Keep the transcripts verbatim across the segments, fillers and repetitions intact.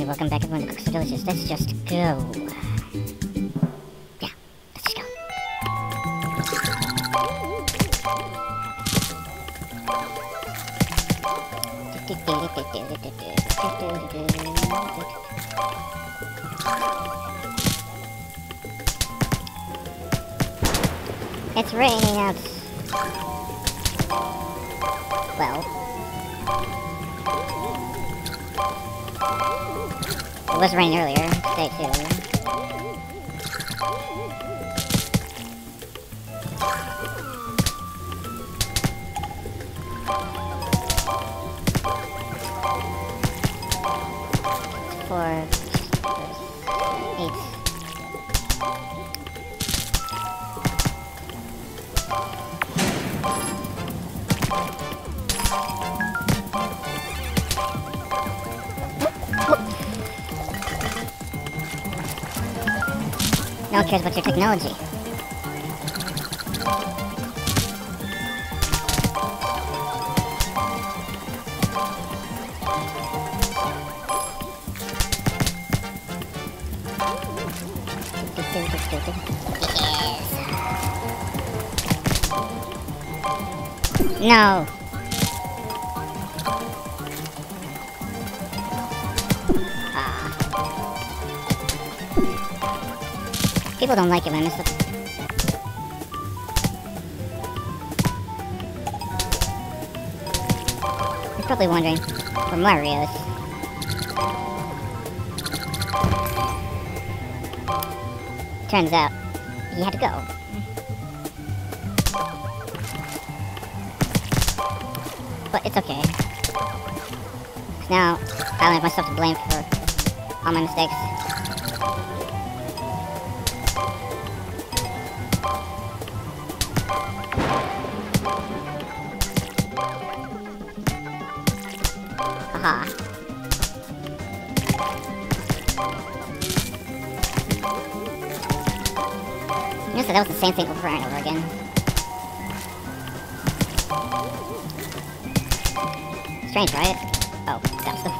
welcome back everyone to Cooks and Delicious. Let's just go. Yeah, let's just go. It's raining out. Well. It was raining earlier today too. Four, eight. No one cares about your technology. No. People don't like it when I mess up. You're probably wondering where Mario is. Turns out, he had to go. But it's okay. 'Cause now, I only have myself to blame for all my mistakes. Haha. You know, so that was the same thing over and over again. Strange, right? Oh, that's the...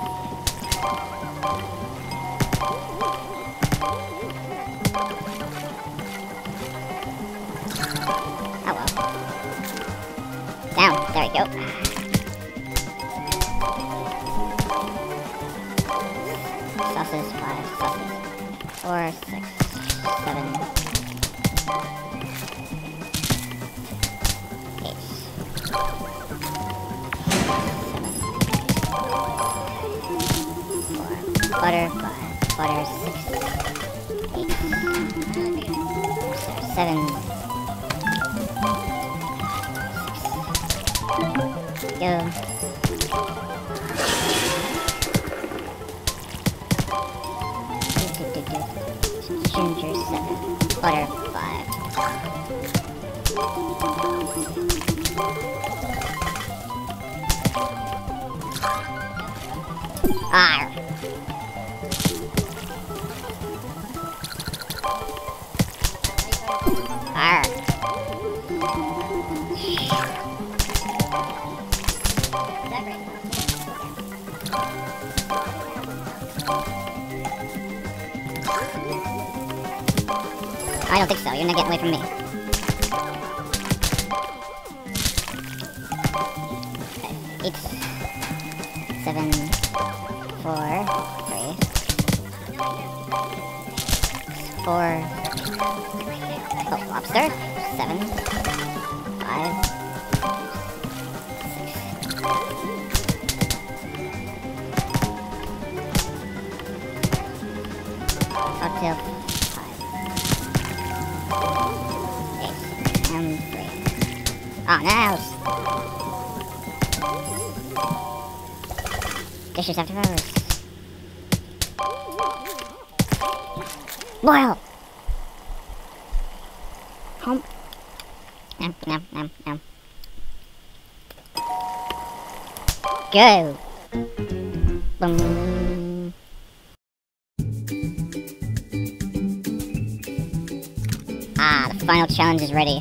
Oh well. Down. There we go. Sauces, five, sauces, four, six, seven, eight, seven, four, butter, five, butter, six, eight, seven, six, go. Ginger seven, butter five. Arr. Arr. I don't think so. You're not getting away from me. Okay. Eight, seven, four, three, four. Oh, lobster. Seven, five, six. Cocktail. And three. Oh, nice! Dishes after hours. Boil! Hump. Nom, nom, nom, nom. Go! Boom. Ah, the final challenge is ready.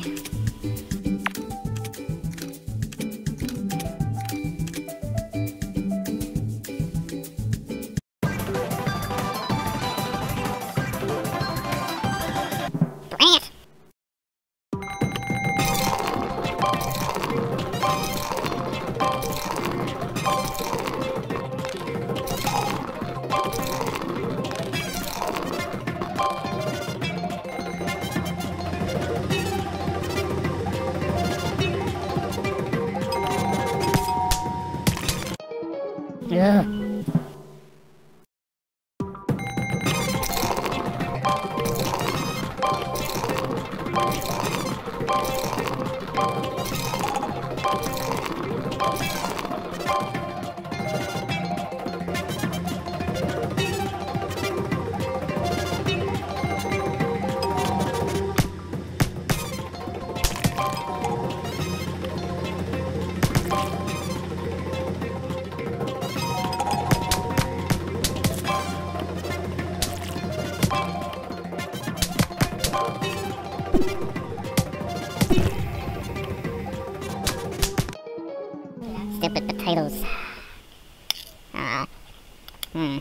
Ugh. Stupid potatoes. Ah. Hmm.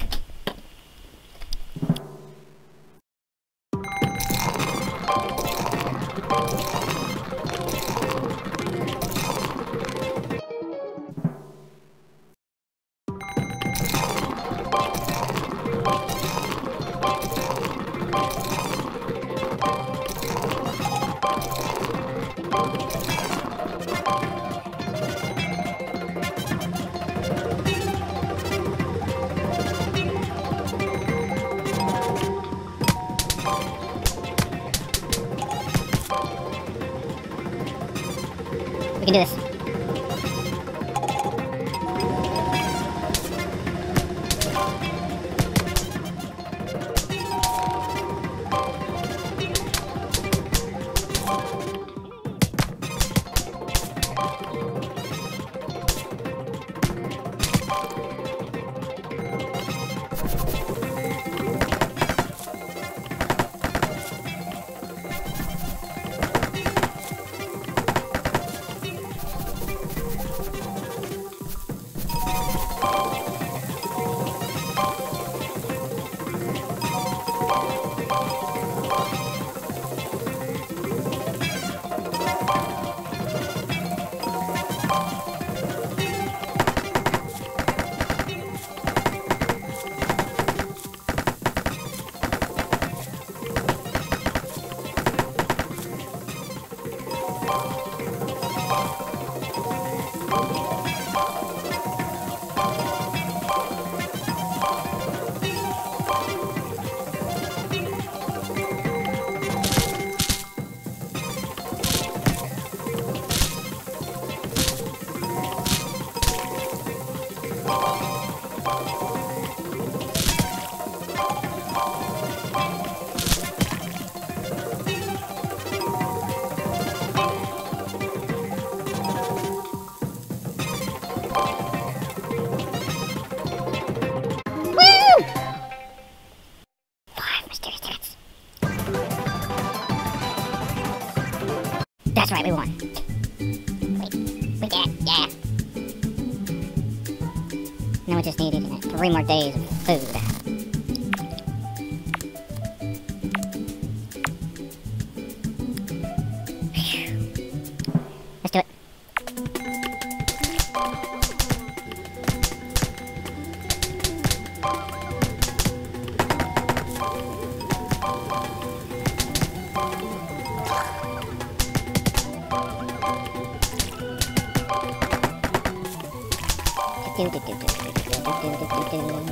We can do this. That's right, we won. Wait, we did, yeah. Now we just need three more days of food. Let's do it. Do do do do do do do do do do.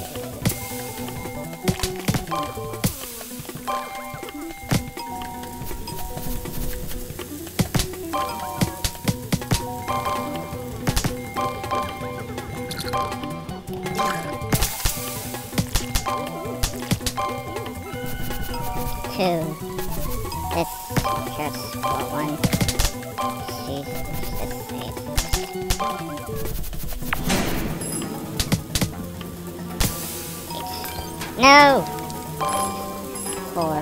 Two. This just for one. Jesus, this eight. No! Four.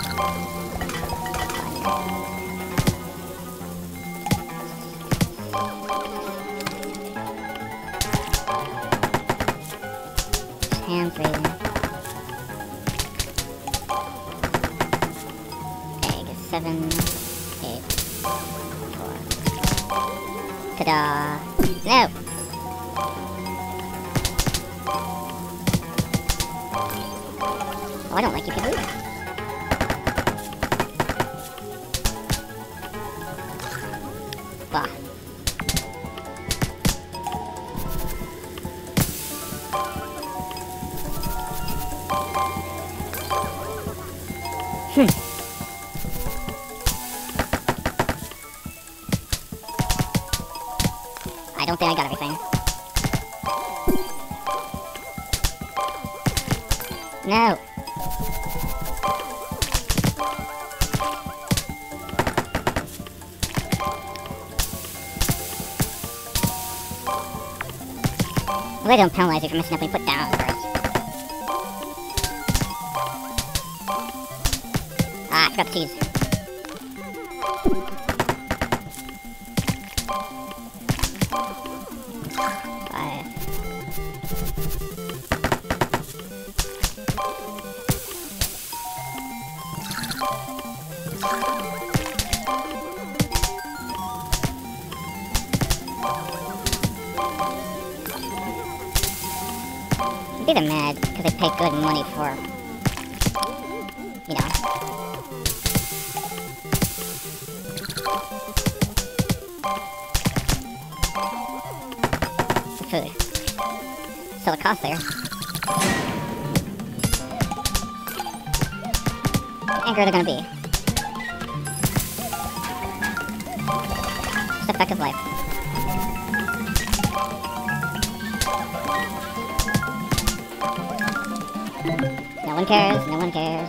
Hand freezing. Egg. Seven. Eight. Four. Ta-da! No! Oh, I don't like you people either. Bah. Hmm. I don't think I got everything. No. Well, they don't penalize you for messing up when you put down first. Ah, I forgot the cheese. Five. I think they're mad because they pay good money for, you know. The food. Still a cost there. How angry are they gonna be? Just a fact of life. No one cares, no one cares.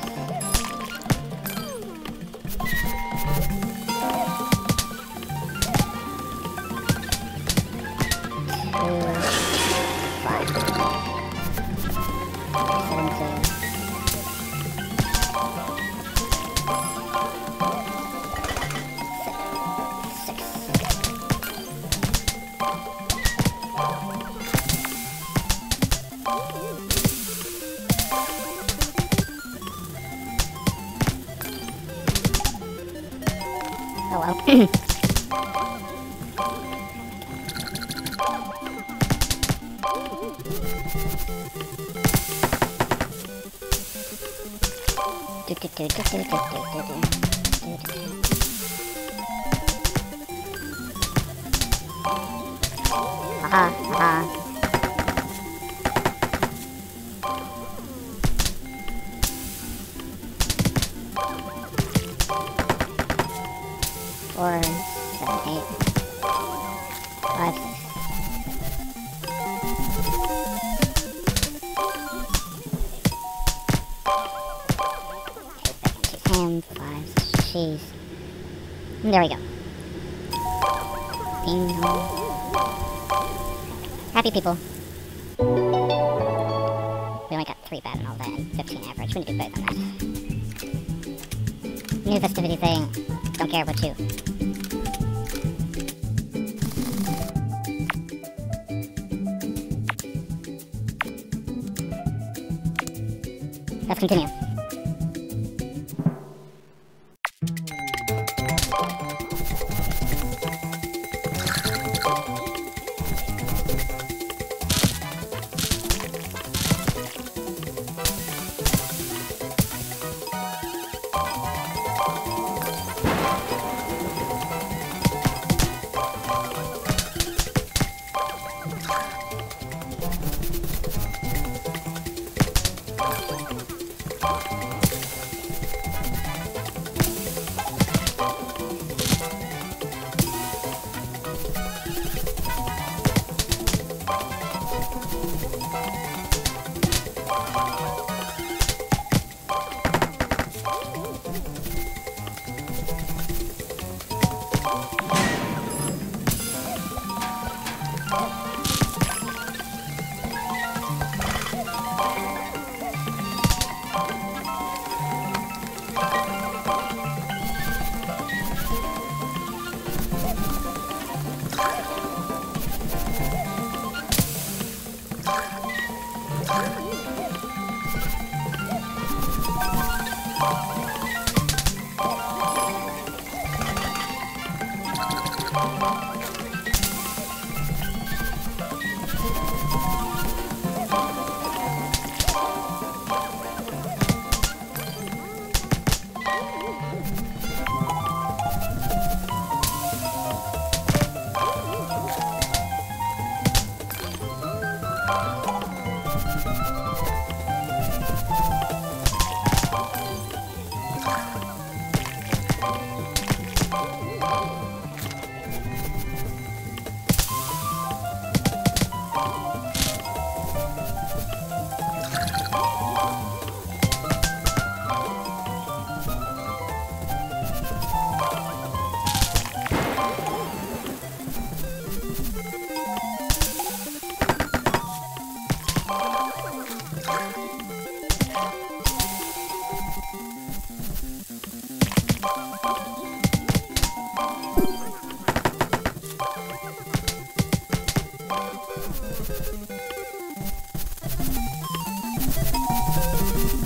Two, five. Seven, two. Six. Oh well. do, do, do, do, do, do, do, do, do, do. Haha, haha. Four, seven, eight, five, six. Ham, five, cheese. And there we go. Ding dong. Happy people. We only got three bad and all that, and fifteen average. We need to do better than that. New festivity thing. Don't care about you. Let's continue.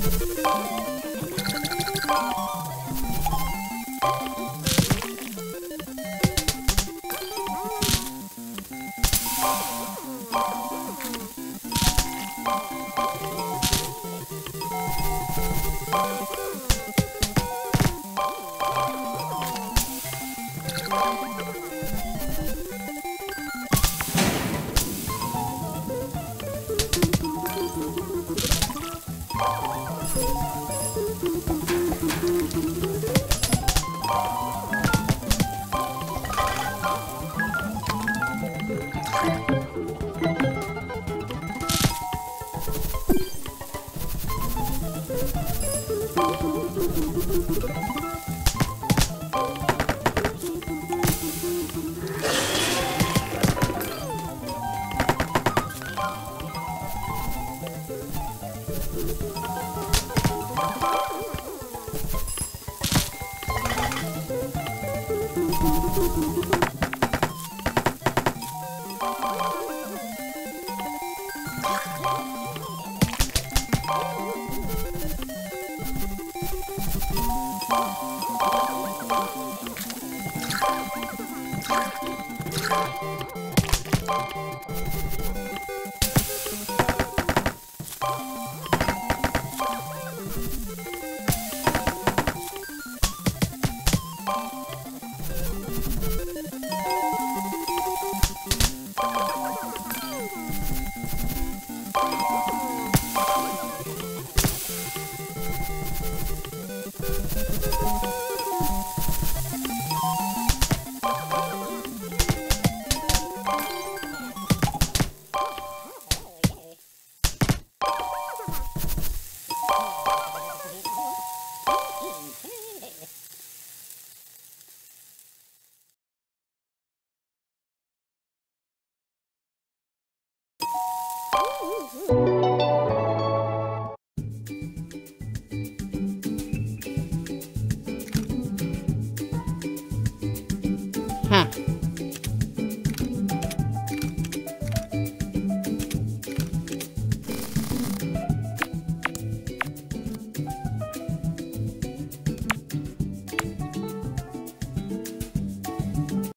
Ooh.